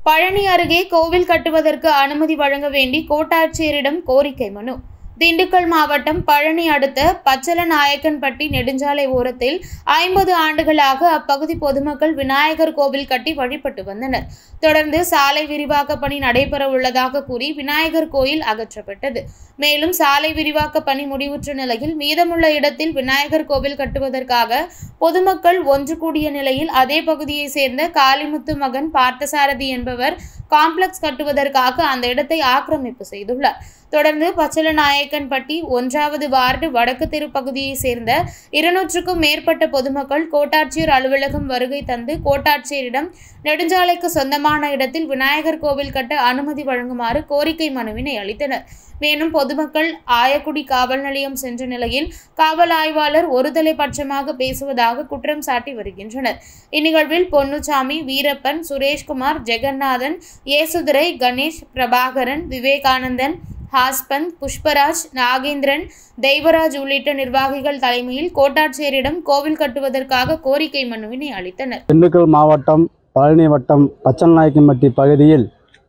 பழனி அருகே கோவில் கட்டுவதற்கு அனுமதி வழங்க வேண்டி கோட்டாட்சியரிடம் கோரிக்கை மனு. திண்டுக்கல் மாவட்டம் பழனி அடுத்த பச்சலநாயக்கன்பட்டி நெடுஞ்சாலை ஓரத்தில் 50 ஆண்டுகளாக அப்பகுதி பொதுமக்கள் விநாயகர் கோவில் கட்டி வழிபட்டு வந்தனர். தொடர்ந்து சாலை விரிவாக்க பணி நடைபெற உள்ளதாக கூறி விநாயகர் கோயில் அகற்றப்பட்டது. மேலும் சாலை விரிவாக்க பணி முடிவுற்ற நிலையில் மீதமுள்ள இடத்தில் விநாயகர் கோவில் கட்டுவதற்காக பொதுமக்கள் ஒன்று கூடிய நிலையில் அதே பகுதியை சேர்ந்த காளிமுத்து மகன் பார்த்தசாரதி என்பவர் காம்ப்ளெக்ஸ் கட்டுவதற்காக அந்த இடத்தை ஆக்கிரமிப்பு செய்துள்ளார். தொடர்ந்து பச்சலநாயக்கன்பட்டி 1வது வார்டு வடக்கு தெரு பகுதியை சேர்ந்த 200க்கும் மேற்பட்ட பொதுமக்கள் கோட்டாட்சியர் அலுவலகம் வருகை தந்து கோட்டாட்சியரிடம் நெடுஞ்சாலைக்கு சொந்தமான இடத்தில் விநாயகர் கோவில் கட்ட அனுமதி வழங்குமாறு கோரிக்கை மனுவினை அளித்தனர். மேலும் பொதுமக்கள் ஆயக்குடி காவல் நிலையம் சென்ற நிலையில் காவல் ஆய்வாளர் ஒருதலை பட்சமாக பேசுவதாக குற்றம் சாட்டி வருகின்றனர். இந்நிகழ்வில் பொன்னுசாமி, வீரப்பன், சுரேஷ்குமார், ஜெகநாதன், ஏசுதுரை, கணேஷ், பிரபாகரன், விவேகானந்தன், ஹாஸ்பந்த், புஷ்பராஜ், நாகேந்திரன், தெய்வராஜ் உள்ளிட்ட நிர்வாகிகள் தலைமையில் கோட்டாட்சியரிடம் கோவில் கட்டுவதற்காக கோரிக்கை மனுவினை அளித்தனர். திண்டுக்கல் மாவட்டம் பழனி வட்டம் பச்சலநாயக்கன்பட்டி பகுதியில்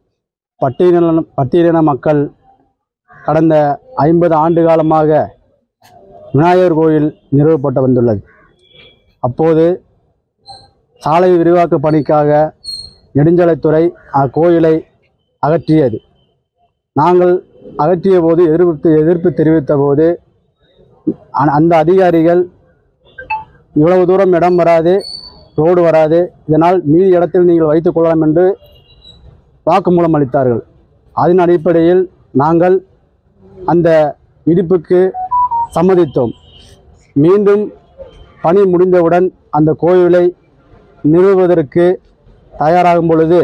பட்டியலின மக்கள் கடந்த 50 ஆண்டு காலமாக விநாயகர் கோயில் நிறுவப்பட்டு வந்துள்ளது. அப்போது சாலை விரிவாக்க பணிக்காக நெடுஞ்சாலைத்துறை அக்கோயிலை அகற்றியது. நாங்கள் அகற்றிய போது எதிர்ப்பு தெரிவித்த போது அந்த அதிகாரிகள் இவ்வளவு தூரம் இடம் வராது, ரோடு வராது, இதனால் மீதி இடத்தில் நீங்கள் வைத்துக் கொள்ளலாம் என்று வாக்குமூலம் அளித்தார்கள். அதன் அடிப்படையில் நாங்கள் அந்த இடிப்புக்கு சம்மதித்தோம். மீண்டும் பணி முடிந்தவுடன் அந்த கோயிலை நிறுவுவதற்கு தயாராகும் பொழுது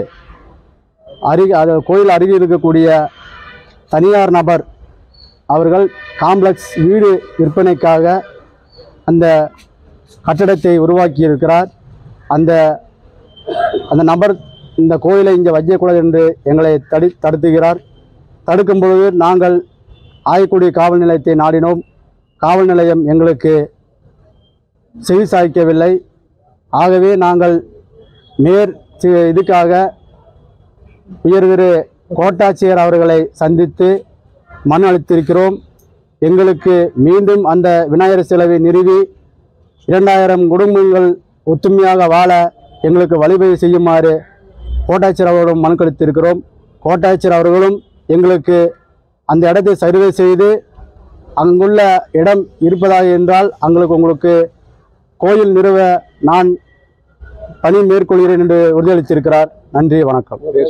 கோயில் அருகில் இருக்கக்கூடிய தனியார் நபர் அவர்கள் காம்ப்ளெக்ஸ் வீடு விற்பனைக்காக அந்த கட்டடத்தை உருவாக்கியிருக்கிறார். அந்த நபர் இந்த கோயிலை இங்கே வைக்கக்கூடாது என்று எங்களை தடுத்துகிறார். தடுக்கும் பொழுது நாங்கள் ஆயக்குடி காவல் நிலையத்தை நாடினோம். காவல் நிலையம் எங்களுக்கு செவி சாய்க்கவில்லை. ஆகவே நாங்கள் இதுக்காக உயர்திரு கோட்டாட்சியர் அவர்களை சந்தித்து மனு அளித்திருக்கிறோம். எங்களுக்கு மீண்டும் அந்த விநாயகர் சிலையை நிறுவி 2000 குடும்பங்கள் ஒத்துமையாக வாழ எங்களுக்கு வழிவகை செய்யுமாறு கோட்டாட்சியர் அவர்களும் மனு அளித்திருக்கிறோம். கோட்டாட்சியர் அவர்களும் எங்களுக்கு அந்த இடத்தை சர்வே செய்து அங்குள்ள இடம் இருப்பதாக என்றால் உங்களுக்கு கோயில் நிறுவ நான் பணி மேற்கொள்கிறேன் என்று உறுதியளித்திருக்கிறார். நன்றி, வணக்கம்.